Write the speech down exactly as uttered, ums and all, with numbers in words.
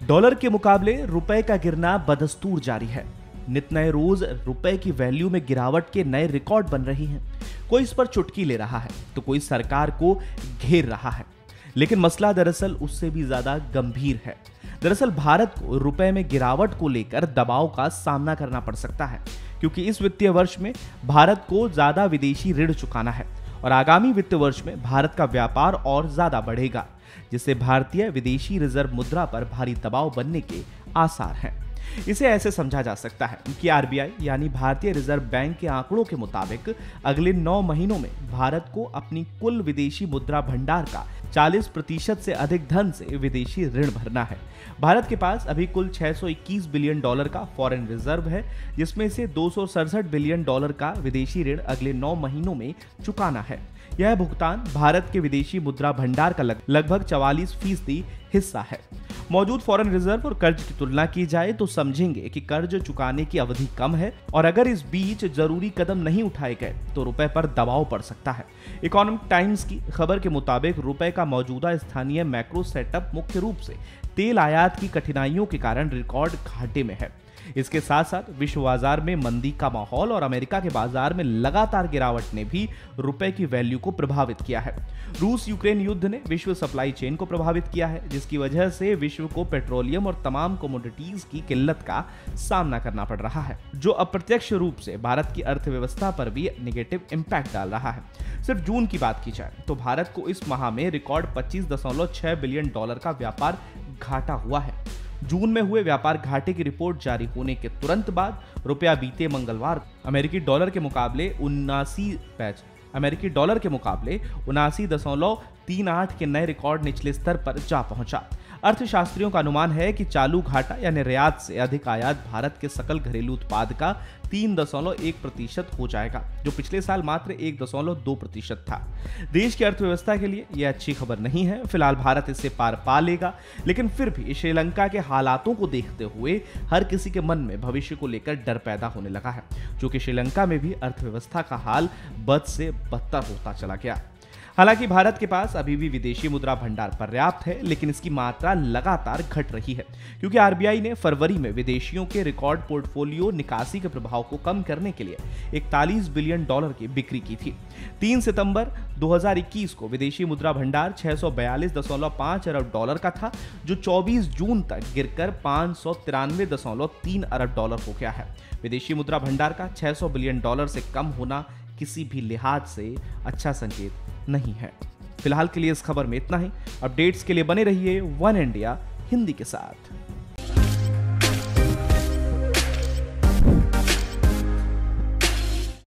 Dollar के मुकाबले रुपए का गिरना बदस्तूर जारी है। नित नए रोज रुपए की वैल्यू में गिरावट के नए रिकॉर्ड बन रही हैं। कोई इस पर चुटकी ले रहा है तो कोई सरकार को घेर रहा है, लेकिन मसला दरअसल उससे भी ज्यादा गंभीर है। दरअसल भारत को रुपए में गिरावट को लेकर दबाव का सामना करना पड़ सकता है, क्योंकि इस वित्तीय वर्ष में भारत को ज्यादा विदेशी ऋण चुकाना है और आगामी वित्त वर्ष में भारत का व्यापार और ज्यादा बढ़ेगा, जिससे भारतीय विदेशी रिजर्व मुद्रा पर भारी दबाव बनने के आसार हैं। इसे ऐसे समझा जा सकता है कि आरबीआई यानी भारतीय रिजर्व बैंक के आंकड़ों के मुताबिक अगले नौ महीनों में भारत को अपनी कुल विदेशी मुद्रा भंडार का चालीस प्रतिशत से अधिक धन से विदेशी ऋण भरना है। भारत के पास अभी कुल छह सौ इक्कीस बिलियन डॉलर का फॉरेन रिजर्व है, जिसमें से दो सौ सड़सठ बिलियन डॉलर का विदेशी ऋण अगले नौ महीनों में चुकाना है। यह भुगतान भारत के विदेशी मुद्रा भंडार का लगभग चवालीस फीसदी हिस्सा है। मौजूद फॉरेन रिजर्व और कर्ज की तुलना की जाए तो समझेंगे कि कर्ज चुकाने की अवधि कम है और अगर इस बीच जरूरी कदम नहीं उठाए गए तो रुपए पर दबाव पड़ सकता है। इकोनॉमिक टाइम्स की खबर के मुताबिक रुपए का मौजूदा स्थानीय मैक्रो सेटअप मुख्य रूप से तेल आयात की कठिनाइयों के कारण रिकॉर्ड घाटे में है। इसके साथ साथ विश्व बाजार में मंदी का माहौल और अमेरिका के बाजार में लगातार गिरावट ने भी रुपए की वैल्यू को प्रभावित किया है। रूस यूक्रेन युद्ध ने विश्व सप्लाई चेन को प्रभावित किया है, जिसकी वजह से विश्व को पेट्रोलियम और तमाम कमोडिटीज की किल्लत का सामना करना पड़ रहा है, जो अप्रत्यक्ष रूप से भारत की अर्थव्यवस्था पर भी नेगेटिव इंपैक्ट डाल रहा है। सिर्फ जून की बात की जाए तो भारत को इस माह में रिकॉर्ड पच्चीस दशमलव छह बिलियन डॉलर का व्यापार घाटा हुआ है। जून में हुए व्यापार घाटे की रिपोर्ट जारी होने के तुरंत बाद रुपया बीते मंगलवार अमेरिकी डॉलर के मुकाबले उन्नासी पैच अमेरिकी डॉलर के मुकाबले उनासी दशमलव तीन आठ के नए रिकॉर्ड निचले स्तर पर जा पहुंचा। अर्थशास्त्रियों का अनुमान है कि चालू घाटा या निर्यात से अधिक आयात भारत के सकल घरेलू उत्पाद का तीन दशमलव एक प्रतिशत हो जाएगा, जो पिछले साल मात्र एक दशमलव दो प्रतिशत था। देश की अर्थव्यवस्था के लिए यह अच्छी खबर नहीं है। फिलहाल भारत इससे पार पा लेगा, लेकिन फिर भी श्रीलंका के हालातों को देखते हुए हर किसी के मन में भविष्य को लेकर डर पैदा होने लगा है, क्योंकि श्रीलंका में भी अर्थव्यवस्था का हाल बद से बदतर होता चला गया। हालांकि भारत के पास अभी भी विदेशी मुद्रा भंडार पर्याप्त है, लेकिन इसकी मात्रा लगातार घट रही है, क्योंकि आरबीआई ने फरवरी में विदेशियों के रिकॉर्ड पोर्टफोलियो निकासी के प्रभाव को कम करने के लिए इकतालीस बिलियन डॉलर की बिक्री की थी। तीन सितंबर दो हज़ार इक्कीस को विदेशी मुद्रा भंडार छह सौ बयालीस दशमलव पाँच अरब डॉलर का था, जो चौबीस जून तक गिरकर पाँच सौ तिरानवे दशमलव तीन अरब डॉलर हो गया है। विदेशी मुद्रा भंडार का छह सौ बिलियन डॉलर से कम होना किसी भी लिहाज से अच्छा संकेत नहीं है। फिलहाल के लिए इस खबर में इतना ही। अपडेट्स के लिए बने रहिए वन इंडिया हिंदी के साथ।